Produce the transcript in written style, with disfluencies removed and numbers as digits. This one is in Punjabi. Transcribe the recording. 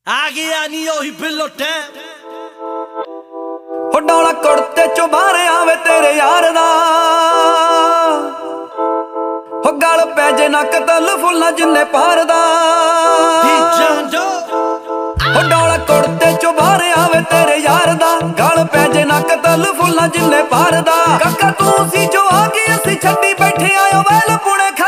ਆ ਗਿਆ ਨੀ ਉਹੀ ਬਿੱਲੋ ਟੈਮ ਹੋ ਡੋਲਾ ਕੁੜਤੇ ਚੋਂ ਬਾਹਰ ਆਵੇ ਤੇਰੇ ਯਾਰ ਦਾ ਹੋ ਗਲ ਪੈ ਜੇ ਨੱਕ ਤਲ ਫੁੱਲਾਂ ਜਿੰਨੇ ਪਾਰ ਦਾ ਹੋ ਡੋਲਾ ਕੁੜਤੇ ਚੋਂ ਬਾਹਰ ਆਵੇ ਤੇਰੇ ਯਾਰ ਦਾ ਗਲ ਪੈ ਜੇ ਨੱਕ ਤਲ ਫੁੱਲਾਂ ਜਿੰਨੇ ਪਾਰ ਦਾ ਕਾਕਾ ਤੂੰ ਸੀ ਜੋ ਆ ਗਈ ਅਸੀਂ ਛੱਡੀ ਬੈਠੇ ਆਇਓ ਵੈਲ ਪੁਣੇ